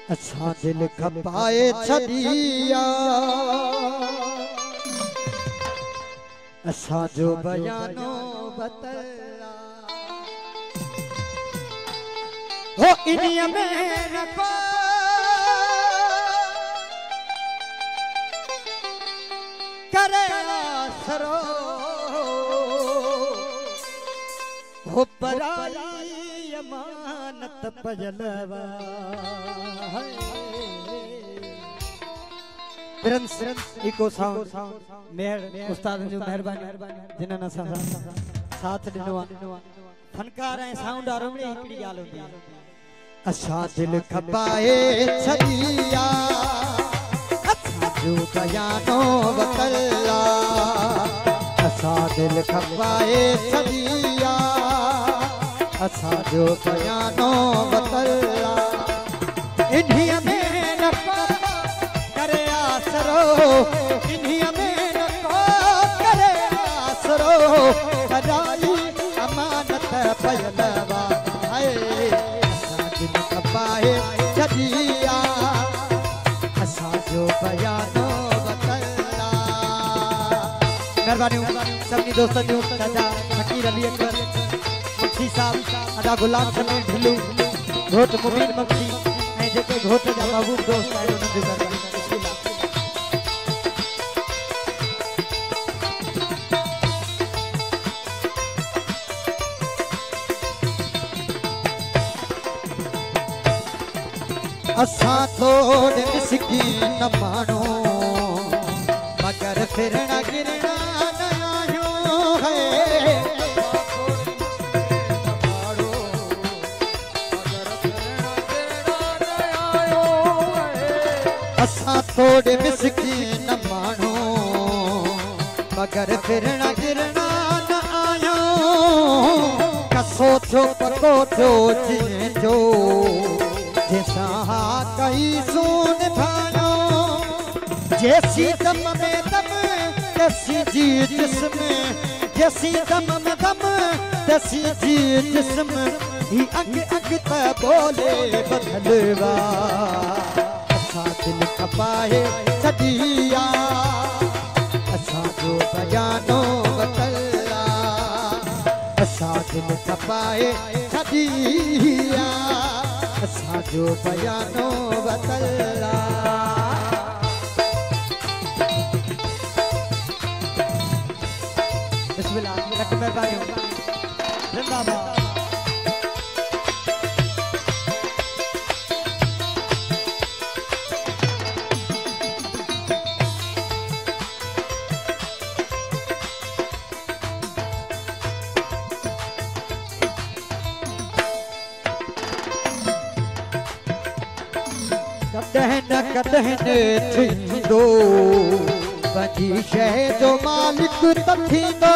असा दिल खपाए छदिया असा जो बयानो बतला हो इन्हीं में न को करे आसरो हो पराई अमानत पजलवा प्रिंस इको साउंड मेहर उस्ताद जो मेहरबानी जिन्हनि असां साथ ॾिनो आहे फनकार ऐं साउंड वारो में हिकिड़ी ॻाल्हि हूंदी आहे असां दिल खपाए छॾिया असां जो बयानो वतला असां दिल खपाए छॾिया असां जो बयानो वतला इन्हीं में न करे आसरो इन्हीं में न करे आसरो कदाई अमानत पजलवा है असां दिल खपाए छॾिया असां जो बयानो वतला मेहरबानी सभी दोस्तों जो दादा फकीर अली अकबर मुफ्ती साहब अदा गुलाम समीर ढिल्लू घोट मुबीन मक्खी ऐं जेके घोट जा महबूब दोस्त आहिनि उन्हनि जो मेहरबानी असा थोड़े मिसकीन मानो मगर फिरना गिरना न आयो है असा थोड़े मिसकीन मानो मगर फिरना गिरना न आयो कसो थो पको थो जो जैसा कई सोन भानो जैसी दम में दम तैसी जी जिस्म जैसी दम में दम तैसी जी जिस्म ही अग अग त बोले बदलवा असा दिल खपाए छॾिया असा जो बयानो वतला असा दिल खपाए छॾिया असा जो बयानो बतला बिस्मिल्लाह लख मेहरबानी जिंदाबाद कदह ने थींदो पंहिंजी शइ जो मालिक त थींदो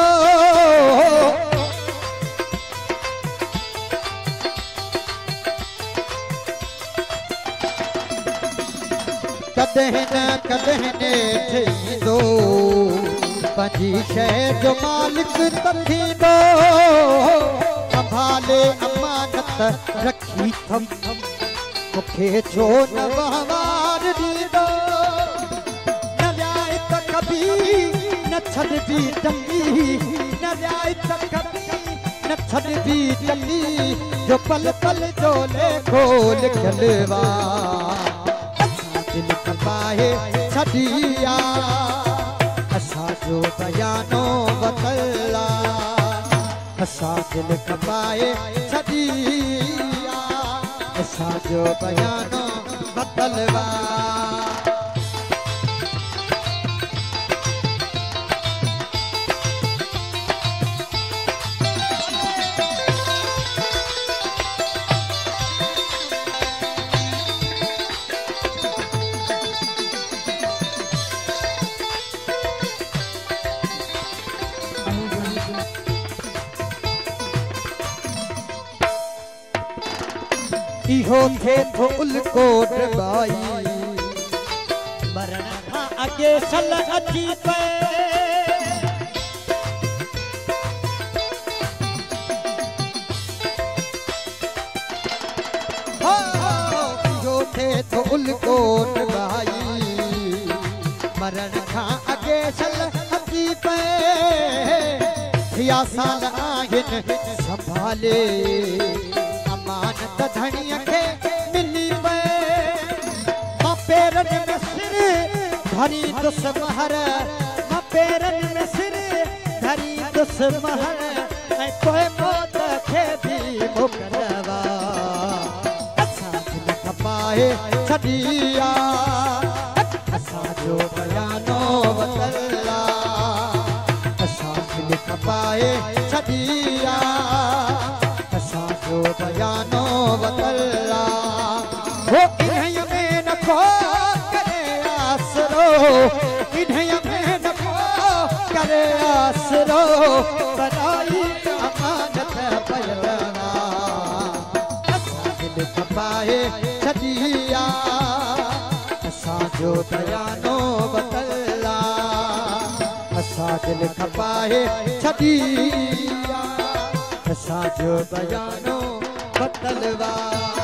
कदह ने थींदो पंहिंजी शइ जो मालिक त थींदो संभाले अमानत रखी थम मुखे छो न वहवार दीदो न जाए तो कभी न छड़बी टली न जाए तो कभी न छड़बी टली जो पल पल जोले खोल खलवा असा दिल खपाए छॾिया असा जो बयानो वतला असा दिल खपाए छॾिया असा जो बयानो बतलवा इहो थे थो उलकोट बाई मरण खां अॻे सल अची पए उल कोन भाई मरण खां अगे सल हकी पे साल आहिन संभाले अमानत धणीअ खे मिली पे मां पेरन में सिर धरी दुस महर मां पेरन में सिर धरी दुस महर ऐं पोइ मौत खे भी मुकरवा असां खपाए छॾिया असांजो बयानो वतला असां खपाए छॾिया असांजो बयानो वतला हो इन्हीअ में नखो करे आसरो इन्हीअ में नखो करे आसरो बनाई अमानत पयलवा असां खपाए छॾिया असांजो बयानो वतला असां दिल खपाए छॾिया असांजो बयानो वतलवा।